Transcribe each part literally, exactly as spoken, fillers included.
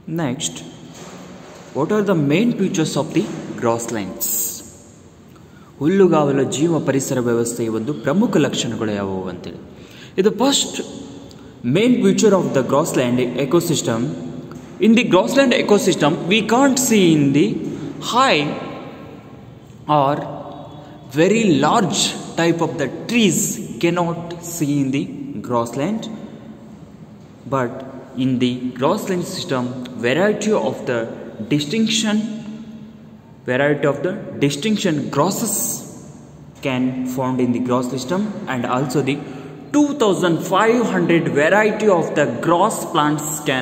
Next, what are the main features of the grasslands? ಹುಲ್ಲುಗಾವಲ ಜೀವ ಪರಿಸರ ವ್ಯವಸ್ಥೆಯ ಒಂದು ಪ್ರಮುಖ ಲಕ್ಷಣಗಳು ಯಾವುವು ಅಂತೇಳಿ. ಇದು first main feature of the grassland ecosystem. In the grassland ecosystem, we can't see in the high or very large type of the trees cannot see in the grassland, but in the grassland system, variety of the distinction variety of the distinction grasses can found in the grass system, and also the two thousand five hundred variety of the grass plants can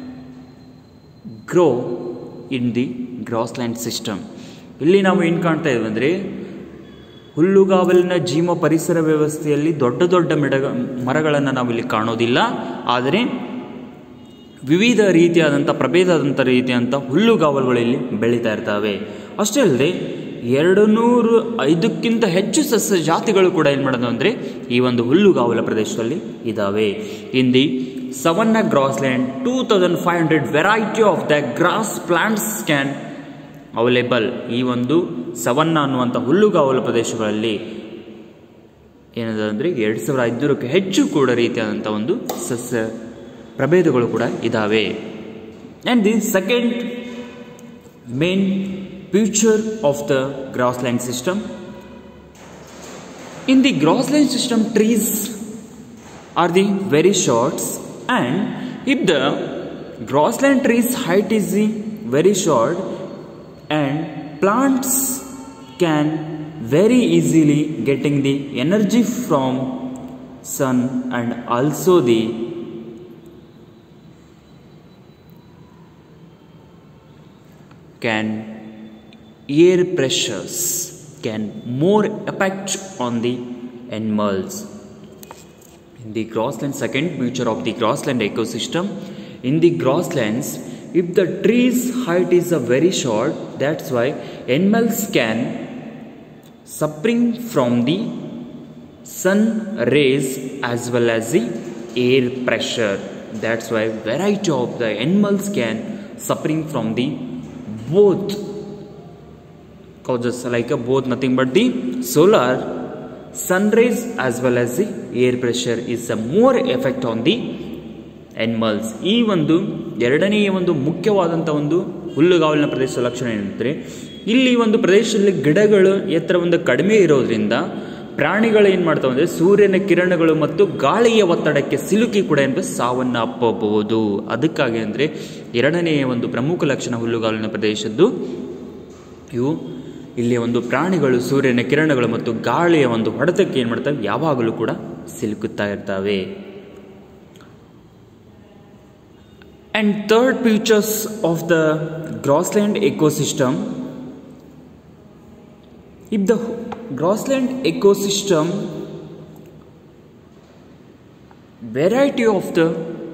grow in the grassland system. ಇಲ್ಲಿ ನಾವು ಏನು ಕಾಣ್ತಾ ಇದ್ದೀವಿ ಅಂದರೆ ಹುಲ್ಲುಗಾವಲಿನ ಜೀವ ಪರಿಸರ ವ್ಯವಸ್ಥೆಯಲ್ಲಿ ದೊಡ್ಡ ದೊಡ್ಡ ಮಿಡ ಮರಗಳನ್ನು ನಾವಿಲ್ಲಿ ಕಾಣೋದಿಲ್ಲ, ಆದರೆ ವಿವಿಧ ರೀತಿಯಾದಂಥ ಪ್ರಭೇದದಂಥ ರೀತಿಯಾದಂಥ ಹುಲ್ಲುಗಾವಲುಗಳು ಇಲ್ಲಿ ಬೆಳೀತಾ ಇರ್ತವೆ. ಅಷ್ಟೇ ಅಲ್ಲದೆ ಎರಡು ನೂರು ಐದಕ್ಕಿಂತ ಹೆಚ್ಚು ಸಸ್ಯ ಜಾತಿಗಳು ಕೂಡ ಏನು ಮಾಡೋದು ಅಂದರೆ ಈ ಒಂದು ಹುಲ್ಲುಗಾವಲ ಪ್ರದೇಶದಲ್ಲಿ ಇದ್ದಾವೆ. In the savanna grassland two thousand five hundred variety of the grass plants can available. ಈ ಒಂದು ಸವನ್ನ ಅನ್ನುವಂಥ ಹುಲ್ಲುಗಾವಲ ಪ್ರದೇಶಗಳಲ್ಲಿ ಏನದ ಅಂದರೆ ಎರಡು ಸಾವಿರ ಐದುನೂರಕ್ಕೆ ಹೆಚ್ಚು ಕೂಡ ರೀತಿಯಾದಂಥ ಒಂದು ಸಸ್ಯ ಪ್ರಭೇದಗಳು ಕೂಡ ಇದ್ದಾವೆ. And the second main feature of the grassland system. In the grassland system, trees are the very short, and if the grassland trees height is very short, and plants can very easily getting the energy from sun, and also the can air pressures can more effect on the animals. In the grassland, second feature of the grassland ecosystem, in the grasslands, if the trees height is a very short, that's why animals can suffering from the sun rays as well as the air pressure. That's why variety of the animals can suffering from the both causes, like a both nothing but the solar sun rays as well as the air pressure is a more effect on the animals. ಈ ಒಂದು ಎರಡನೆಯ ಒಂದು ಮುಖ್ಯವಾದಂಥ ಒಂದು ಹುಲ್ಲುಗಾವಲಿನ ಪ್ರದೇಶದ ಲಕ್ಷಣ ಏನಂದರೆ ಇಲ್ಲಿ ಒಂದು ಪ್ರದೇಶದಲ್ಲಿ ಗಿಡಗಳು ಎತ್ತರ ಒಂದು ಕಡಿಮೆ ಇರೋದ್ರಿಂದ ಪ್ರಾಣಿಗಳು ಏನು ಮಾಡ್ತಾವೆ ಅಂದರೆ ಸೂರ್ಯನ ಕಿರಣಗಳು ಮತ್ತು ಗಾಳಿಯ ಒತ್ತಡಕ್ಕೆ ಸಿಲುಕಿ ಕೂಡ ಏನು ಸಾವನ್ನು ಅಪ್ಪಬಹುದು. ಅದಕ್ಕಾಗಿ ಅಂದರೆ ಎರಡನೆಯ ಒಂದು ಪ್ರಮುಖ ಲಕ್ಷಣ ಹುಲ್ಲುಗಾವಲಿನ ಪ್ರದೇಶದ್ದು ಇವು ಇಲ್ಲಿ ಒಂದು ಪ್ರಾಣಿಗಳು ಸೂರ್ಯನ ಕಿರಣಗಳು ಮತ್ತು ಗಾಳಿಯ ಒಂದು ಹೊಡೆತಕ್ಕೆ ಏನು ಮಾಡ್ತವೆ ಯಾವಾಗಲೂ ಕೂಡ ಸಿಲುಕುತ್ತಾ ಇರ್ತವೆ. And third features of the grassland ecosystem. If the grassland ecosystem variety of the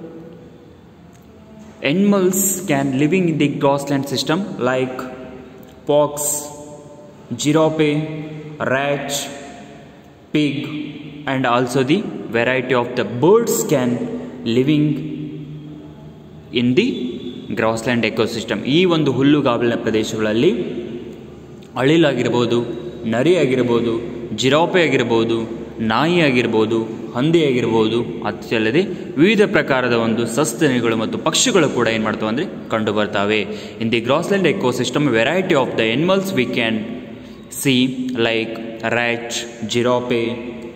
animals can living in the grassland system like fox, giraffe, rat, pig, and also the variety of the birds can living in the grassland ecosystem. ಈ ಒಂದು ಹುಲ್ಲುಗಾವಲಿನ ಪ್ರದೇಶಗಳಲ್ಲಿ ಅಳಿಲಾಗಿರ್ಬೋದು, ನರಿ ಆಗಿರ್ಬೋದು, giraffe ಆಗಿರ್ಬೋದು, ನಾಯಿ ಆಗಿರ್ಬೋದು, ಹಂದಿ ಆಗಿರ್ಬೋದು, ಅಲ್ಲದೆ ವಿವಿಧ ಪ್ರಕಾರದ ಒಂದು ಸಸ್ತನಿಗಳು ಮತ್ತು ಪಕ್ಷಿಗಳು ಕೂಡ ಏನು ಮಾಡ್ತವೆ ಅಂದರೆ ಕಂಡು ಬರ್ತವೆ. In the grassland ecosystem variety of the animals we can see like rat, giraffe,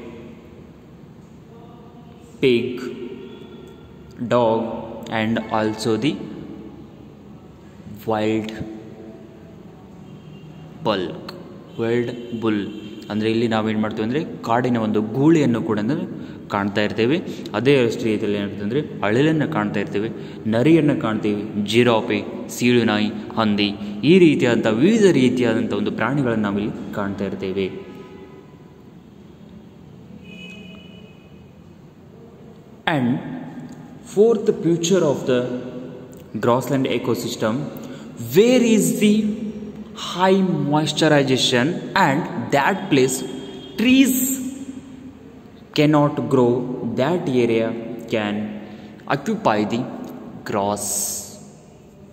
pig, dog, and also the wild bull. wild bull ಅಂದರೆ ಇಲ್ಲಿ ನಾವೇನು ಮಾಡ್ತೀವಿ ಅಂದರೆ ಕಾಡಿನ ಒಂದು ಗೂಳಿಯನ್ನು ಕೂಡ ಅಂದರೆ ಕಾಣ್ತಾ ಇರ್ತೇವೆ. ಅದೇ ರೀತಿಯಲ್ಲಿ ಏನಾಗ್ತದೆ ಅಂದರೆ ಅಳಿಲನ್ನು ಕಾಣ್ತಾ ಇರ್ತೇವೆ, ನರಿಯನ್ನು ಕಾಣ್ತೀವಿ, ಜಿರಾಫೆ, ಸೀಳು ನಾಯಿ, ಹಂದಿ, ಈ ರೀತಿಯಾದಂಥ ವಿವಿಧ ರೀತಿಯಾದಂಥ ಒಂದು ಪ್ರಾಣಿಗಳನ್ನು ನಾವಿಲ್ಲಿ ಕಾಣ್ತಾ ಇರ್ತೇವೆ. And fourth feature of the grassland ecosystem, where is the high moisturization and that place trees cannot grow, that area can occupy the grass.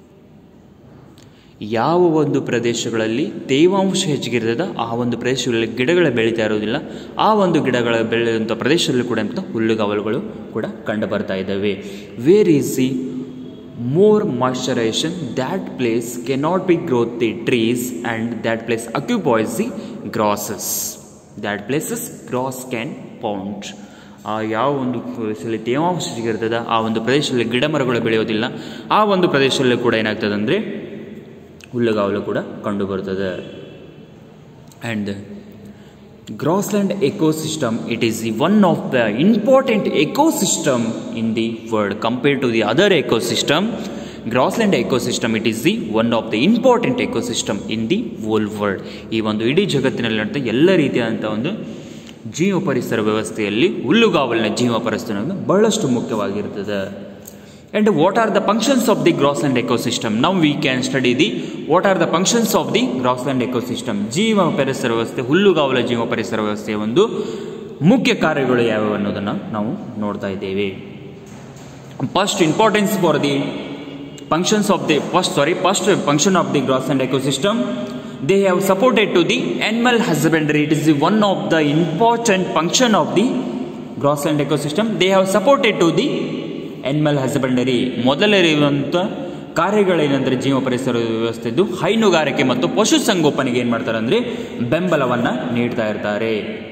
ಯಾವ ಒಂದು ಪ್ರದೇಶಗಳಲ್ಲಿ ತೇವಾಂಶ ಹೆಚ್ಚಿಗಿರ್ತದೆ ಆ ಒಂದು ಪ್ರದೇಶಗಳಲ್ಲಿ ಗಿಡಗಳು ಬೆಳೀತಾ ಇರೋದಿಲ್ಲ, ಆ ಒಂದು ಗಿಡಗಳ ಬೆಳೆಯುವಂಥ ಪ್ರದೇಶದಲ್ಲಿ ಕೂಡ ಹುಲ್ಲುಗಾವಲುಗಳು ಕೂಡ ಕಂಡು ಬರ್ತಾ ಇದ್ದಾವೆ. Where is the more moisturisation that place cannot be growth the trees and that place occupies the grasses. That places grass can pound. ಆ ಯಾವ ಒಂದು ಪ್ರದೇಶದಲ್ಲಿ ತೇವಾಂಶ ಹೆಚ್ಚಿಗಿರ್ತದೆ ಆ ಒಂದು ಪ್ರದೇಶದಲ್ಲಿ ಗಿಡ ಮರಗಳು ಬೆಳೆಯೋದಿಲ್ಲ, ಆ ಒಂದು ಪ್ರದೇಶದಲ್ಲಿ ಕೂಡ ಏನಾಗ್ತದೆ ಅಂದರೆ ಹುಲ್ಲುಗಾವಲು ಕೂಡ ಕಂಡು ಬರ್ತದೆ. And grassland ecosystem it is the one of the important ecosystem in the world compared to the other ecosystem. Grassland ecosystem it is the one of the important ecosystem in the whole world. ಈ ಒಂದು ಇಡೀ ಜಗತ್ತಿನಲ್ಲಿ ನಡೆದ ಎಲ್ಲ ರೀತಿಯಾದಂಥ ಒಂದು ಜೀವ ಪರಿಸರ ವ್ಯವಸ್ಥೆಯಲ್ಲಿ ಹುಲ್ಲುಗಾವಲಿನ ಜೀವ ಪರಿಸರ ಬಹಳಷ್ಟು ಮುಖ್ಯವಾಗಿರ್ತದೆ. And what are the functions of the grassland ecosystem? Now we can study the what are the functions of the grassland ecosystem. ಜೀವ ಪರಿಸರ ವ್ಯವಸ್ಥೆ, ಹುಲ್ಲುಗಾವಲ ಜೀವ ಪರಿಸರ ವ್ಯವಸ್ಥೆಯ ಒಂದು ಮುಖ್ಯ ಕಾರ್ಯಗಳು ಯಾವುವು ಅನ್ನೋದನ್ನು ನಾವು ನೋಡ್ತಾ ಇದ್ದೇವೆ. First importance for the functions of the first sorry first function of the grassland ecosystem. They have supported to the animal husbandry. It is one of the important function of the grassland ecosystem. They have supported to the animal husbandry. ಮೊದಲಿರುವಂಥ ಕಾರ್ಯಗಳೇನೆಂದರೆ ಜೀವ ಪರಿಸರ ವ್ಯವಸ್ಥೆದ್ದು ಹೈನುಗಾರಿಕೆ ಮತ್ತು ಪಶುಸಂಗೋಪನೆಗೆ ಏನು ಮಾಡ್ತಾರೆ ಅಂದರೆ ಬೆಂಬಲವನ್ನು ನೀಡ್ತಾ ಇರ್ತಾರೆ.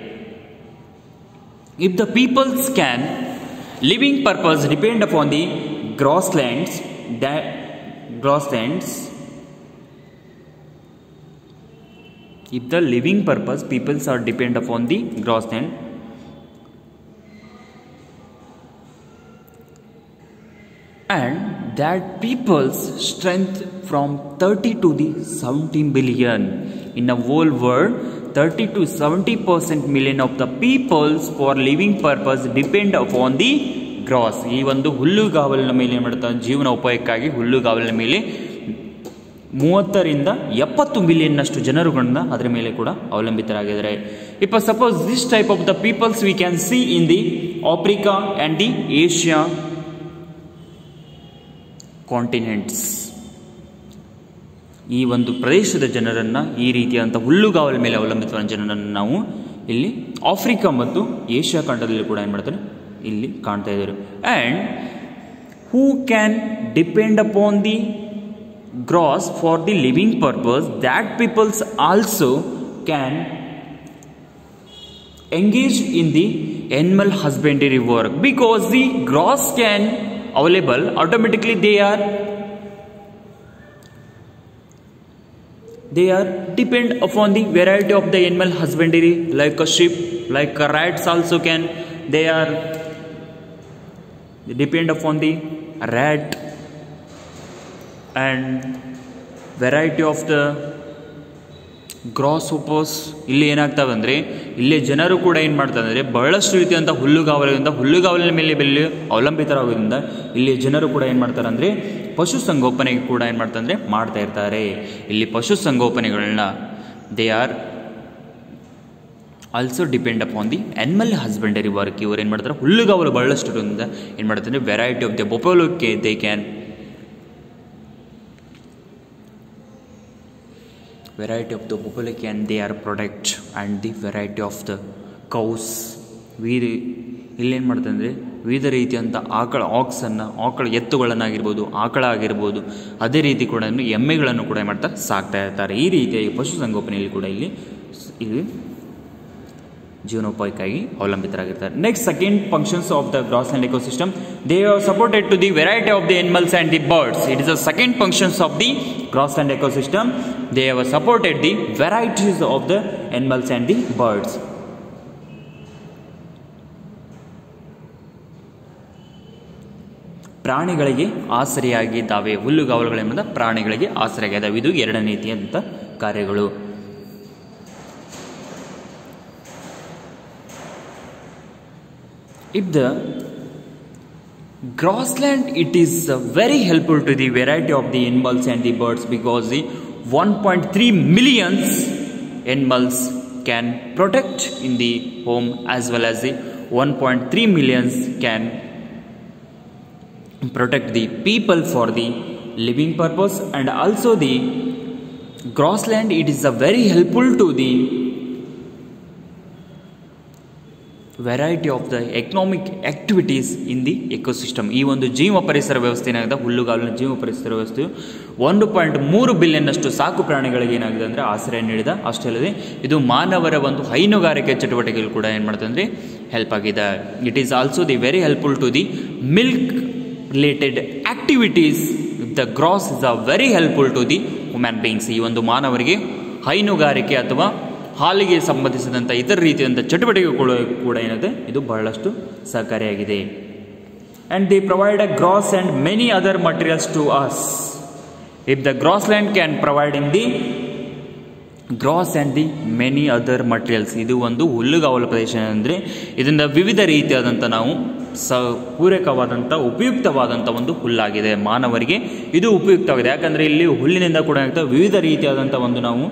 If the peoples can living purpose depend upon the grasslands that grasslands if the living purpose peoples are depend upon the grassland and that people's strength from thirty to the seventy billion in the whole world, thirty to seventy percent million of the peoples for living purpose depend upon the grass. ಈ ಒಂದು ಹುಲ್ಲುಗಾವಲಿನ ಮೇಲೆ ಏನು ಮಾಡ್ತಾರೆ, ಜೀವನ ಉಪಾಯಕ್ಕಾಗಿ ಹುಲ್ಲುಗಾವಲಿನ ಮೇಲೆ ಮೂವತ್ತರಿಂದ ಎಪ್ಪತ್ತು ಮಿಲಿಯನ್ನಷ್ಟು ಜನರುಗಳನ್ನ ಅದರ ಮೇಲೆ ಕೂಡ ಅವಲಂಬಿತರಾಗಿದ್ದಾರೆ. If suppose this type of the peoples we can see in the Africa and the Asia continents. ಈ ಒಂದು ಪ್ರದೇಶದ ಜನರನ್ನು, ಈ ರೀತಿಯಾದಂಥ ಹುಲ್ಲುಗಾವಲ ಮೇಲೆ ಅವಲಂಬಿತವಾದ ಜನರನ್ನು ನಾವು ಇಲ್ಲಿ ಆಫ್ರಿಕಾ ಮತ್ತು ಏಷ್ಯಾ ಖಂಡದಲ್ಲಿ ಕೂಡ ಏನು ಮಾಡ್ತಾರೆ ಇಲ್ಲಿ ಕಾಣ್ತಾ ಇದ್ದಾರೆ. And who can depend upon the grass for the living purpose, that peoples also can engage in the animal husbandry work because the grass can available automatically they are they are depend upon the variety of the animal husbandry like a sheep, like a rats also can, they are they depend upon the rat and variety of the grasshoppers. ಇಲ್ಲಿ ಏನಾಗ್ತವೆ ಅಂದರೆ ಇಲ್ಲಿ ಜನರು ಕೂಡ ಏನು ಮಾಡ್ತಾರೆ ಅಂದರೆ ಬಹಳಷ್ಟು ರೀತಿಯಂಥ ಹುಲ್ಲುಗಾವಲಿಂದ ಹುಲ್ಲುಗಾವಲಿನ ಮೇಲೆ ಬೆಲೆ ಅವಲಂಬಿತರಾಗೋದ್ರಿಂದ ಇಲ್ಲಿ ಜನರು ಕೂಡ ಏನು ಮಾಡ್ತಾರೆ ಅಂದರೆ ಪಶುಸಂಗೋಪನೆಗೆ ಕೂಡ ಏನು ಮಾಡ್ತಾರೆ ಅಂದರೆ ಮಾಡ್ತಾ ಇರ್ತಾರೆ. ಇಲ್ಲಿ ಪಶುಸಂಗೋಪನೆಗಳನ್ನ they are also depend upon the animal husbandry work. ಇವರು ಏನು ಮಾಡ್ತಾರೆ ಹುಲ್ಲುಗಾವಲು ಬಹಳಷ್ಟು ಏನು ಮಾಡ್ತಾರೆ ಅಂದರೆ ವೆರೈಟಿ ಆಫ್ ದ ಬೊಪೋಲೋಕ್ಕೆ they can variety of the buffalo can they are product and the variety of the cows. ವೀರಿ ಇಲ್ಲೇನು ಮಾಡ್ತಾರೆ ಅಂದರೆ ವಿವಿಧ ರೀತಿಯಂಥ ಆಕಳ ಆಕ್ಸನ್ನು ಆಕಳ ಎತ್ತುಗಳನ್ನಾಗಿರ್ಬೋದು, ಆಕಳ ಆಗಿರ್ಬೋದು, ಅದೇ ರೀತಿ ಕೂಡ ಎಮ್ಮೆಗಳನ್ನು ಕೂಡ ಮಾಡ್ತಾರೆ ಸಾಕ್ತಾ ಇರ್ತಾರೆ. ಈ ರೀತಿಯಾಗಿ ಪಶುಸಂಗೋಪನೆಯಲ್ಲಿ ಕೂಡ ಇಲ್ಲಿ ಇಲ್ಲಿ ಜೀವನೋಪಾಯಕ್ಕಾಗಿ ಅವಲಂಬಿತರಾಗಿರ್ತಾರೆ. Next second functions of the grassland ecosystem, they are supported to the variety of the animals and the birds. It is the second functions of the grassland ecosystem. They have supported the varieties of the animals and the birds. ಪ್ರಾಣಿಗಳಿಗೆ ಆಸರೆಯಾಗಿದ್ದಾವೆ. ಹುಲ್ಲುಗಾವಲುಗಳೆಂಬ ಪ್ರಾಣಿಗಳಿಗೆ ಆಸರೆಯಾಗಿದ್ದಾವೆ. ಇದು ಎರಡನೇ ರೀತಿಯಂಥ ಕಾರ್ಯಗಳು. If the grassland, it is very helpful to the variety of the animals and the birds because the one point three millions animals can protect in the home as well as the one point three millions can protect the people for the living purpose and also the grassland, it is a very helpful to the variety of the economic activities in the ecosystem. ಈ ಒಂದು ಜೀವ ಪರಿಸರ ವ್ಯವಸ್ಥೆ ಏನಾಗಿದೆ, ಹುಲ್ಲುಗಾವಲಿನ ಜೀವ ಪರಿಸರ ವ್ಯವಸ್ಥೆಯು ಒಂದು ಪಾಯಿಂಟ್ ಮೂರು ಬಿಲಿಯನ್ನಷ್ಟು ಸಾಕು ಪ್ರಾಣಿಗಳಿಗೆ ಏನಾಗಿದೆ ಅಂದರೆ ಆಶ್ರಯ ನೀಡಿದ. ಅಷ್ಟೇ ಅಲ್ಲದೆ ಇದು ಮಾನವರ ಒಂದು ಹೈನುಗಾರಿಕೆ ಚಟುವಟಿಕೆಗಳು ಕೂಡ ಏನು ಮಾಡ್ತದೆ ಅಂದರೆ ಹೆಲ್ಪ್ ಆಗಿದೆ. It is also the very helpful to the milk related activities. The grass is a very helpful to the human beings. ಈ ಒಂದು ಮಾನವರಿಗೆ ಹೈನುಗಾರಿಕೆ ಅಥವಾ ಹಾಲಿಗೆ ಸಂಬಂಧಿಸಿದಂಥ ಇತರ ರೀತಿಯಾದಂಥ ಚಟುವಟಿಕೆಗಳು ಕೂಡ ಏನಿದೆ ಇದು ಬಹಳಷ್ಟು ಸಹಕಾರಿಯಾಗಿದೆ. And they provide a grass and many other materials to us. If the grassland can provide in the grass and the many other materials. ಇದು ಒಂದು ಹುಲ್ಲುಗಾವಲು ಪ್ರದೇಶ ಅಂದರೆ ಇದರಿಂದ ವಿವಿಧ ರೀತಿಯಾದಂಥ ನಾವು ಸ ಪೂರಕವಾದಂಥ ಉಪಯುಕ್ತವಾದಂಥ ಒಂದು ಹುಲ್ಲಾಗಿದೆ. ಮಾನವರಿಗೆ ಇದು ಉಪಯುಕ್ತವಾಗಿದೆ. ಯಾಕಂದರೆ ಇಲ್ಲಿ ಹುಲ್ಲಿನಿಂದ ಕೂಡ ವಿವಿಧ ರೀತಿಯಾದಂಥ ಒಂದು ನಾವು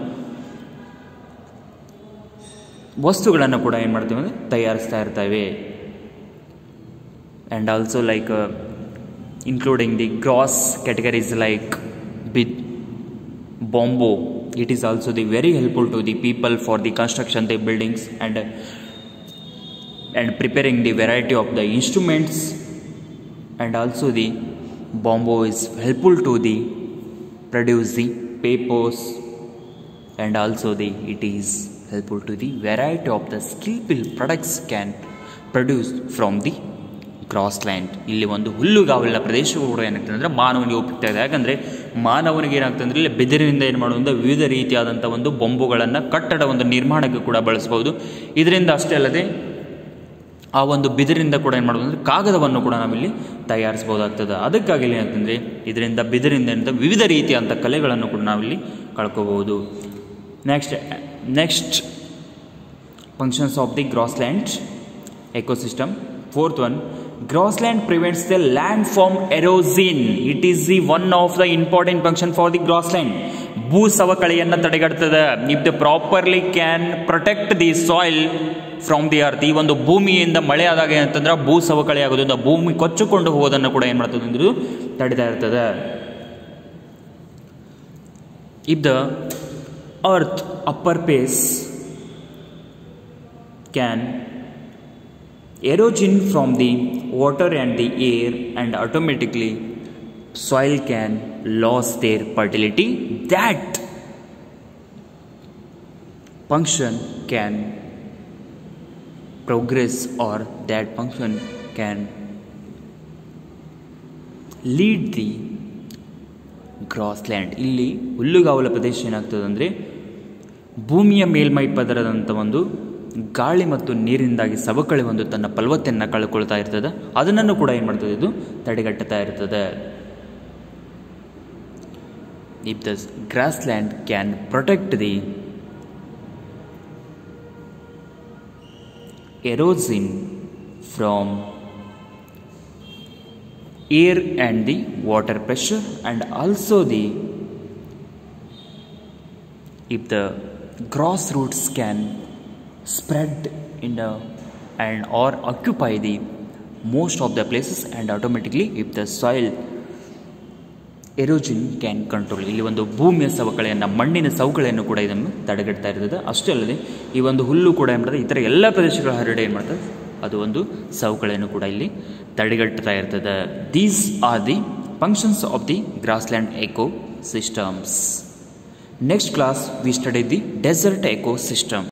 ವಸ್ತುಗಳನ್ನು ಕೂಡ ಏನು ಮಾಡ್ತೀವಿ ಅಂದರೆ ತಯಾರಿಸ್ತಾ ಇರ್ತೇವೆ. And also like including the grass categories like ಬಿತ್ bamboo. It is also the very helpful to the people for the construction the buildings and and preparing the variety of the instruments. And also the bamboo is helpful to the produce the papers. And also the it is helpful to the variety of the skillful products can produce from the grassland. ಇಲ್ಲಿ ಒಂದು ಹುಲ್ಲುಗಾವಲಿನ ಪ್ರದೇಶವು ಕೂಡ ಏನಾಗ್ತದೆ ಅಂದರೆ ಮಾನವನಿಗೆ ಉಪಯುಕ್ತ ಇದೆ. ಯಾಕಂದರೆ ಮಾನವನಿಗೆ ಏನಾಗ್ತದೆ ಅಂದರೆ ಇಲ್ಲಿ ಬಿದಿರಿನಿಂದ ಏನು ಮಾಡೋದ್ರಿಂದ ವಿವಿಧ ರೀತಿಯಾದಂಥ ಒಂದು ಬೊಂಬುಗಳನ್ನು ಕಟ್ಟಡ ಒಂದು ನಿರ್ಮಾಣಕ್ಕೆ ಕೂಡ ಬಳಸ್ಬೋದು. ಇದರಿಂದ ಅಷ್ಟೇ ಅಲ್ಲದೆ ಆ ಒಂದು ಬಿದಿರಿಂದ ಕೂಡ ಏನು ಮಾಡೋದು ಅಂದರೆ ಕಾಗದವನ್ನು ಕೂಡ ನಾವಿಲ್ಲಿ ತಯಾರಿಸ್ಬೋದಾಗ್ತದೆ. ಅದಕ್ಕಾಗಿ ಇಲ್ಲಿ ಏನಾಗ್ತಂದರೆ ಇದರಿಂದ ಬಿದಿರಿಂದ ವಿವಿಧ ರೀತಿಯಾದಂಥ ಕಲೆಗಳನ್ನು ಕೂಡ ನಾವಿಲ್ಲಿ ಕಳ್ಕೋಬಹುದು. Next next functions of the grassland ecosystem. Fourth one, grassland prevents the land form erosion. It is the one of the important function for the grassland. ಭೂ ಸವಕಳಿಯನ್ನು ತಡೆಗಟ್ಟುತ್ತದೆ. If the properly can protect the soil from the earth. ಈ ಒಂದು ಭೂಮಿಯಿಂದ ಮಳೆ ಆದಾಗ ಏನಂತಂದ್ರೆ ಭೂ ಸವಕಳಿ ಆಗೋದ್ರಿಂದ ಭೂಮಿ ಕೊಚ್ಚಿಕೊಂಡು ಹೋಗೋದನ್ನು ಕೂಡ ಏನು ಮಾಡ್ತದೆ ಅಂದ್ರೆ ತಡಿತಾ ಇರ್ತದೆ. If the earth upper base can erosion from the water and the air, and automatically soil can lose their fertility. That function can progress, or that function can lead the grassland. ಇಲ್ಲಿ ಹುಲ್ಲುಗಾವಲ ಪ್ರದೇಶ ಏನಾಗ್ತದೆ ಅಂದರೆ ಭೂಮಿಯ ಮೇಲ್ಮೈ ಪದರದಂಥ ಒಂದು ಗಾಳಿ ಮತ್ತು ನೀರಿನಿಂದಾಗಿ ಸವಕಳಿ ಒಂದು ತನ್ನ ಫಲವತ್ತತೆಯನ್ನು ಕಳ್ಕೊಳ್ತಾ ಇರ್ತದೆ. ಅದನ್ನು ಕೂಡ ಏನು ಮಾಡ್ತದೆ ಇದು ತಡೆಗಟ್ಟುತ್ತಾ ಇರ್ತದೆ. If the grassland can protect the erosion from air and the water pressure, and also the if the grass roots can spread in the and or occupy the most of the places, and automatically if the soil erosion can control. ಇಲ್ಲಿ ಒಂದು ಭೂಮಿಯ ಸವಕಳಿಯನ್ನು ಮಣ್ಣಿನ ಸವಕಳಿಯನ್ನು ಕೂಡ ಇದನ್ನು ತಡೆಗಟ್ತಾ ಇರ್ತದೆ. ಅಷ್ಟೇ ಅಲ್ಲದೆ ಈ ಒಂದು ಹುಲ್ಲು ಕೂಡ ಏನು ಮಾಡ್ತದೆ ಇತರ ಎಲ್ಲ ಪ್ರದೇಶಗಳ ಹರಡೆ ಏನು ಮಾಡ್ತದೆ ಅದು ಒಂದು ಸವಕಳಿಯನ್ನು ಕೂಡ ಇಲ್ಲಿ ತಡೆಗಟ್ಟುತ್ತಾ ಇರ್ತದೆ. These are the functions of the grassland ecosystem. Next class we study the desert eco system.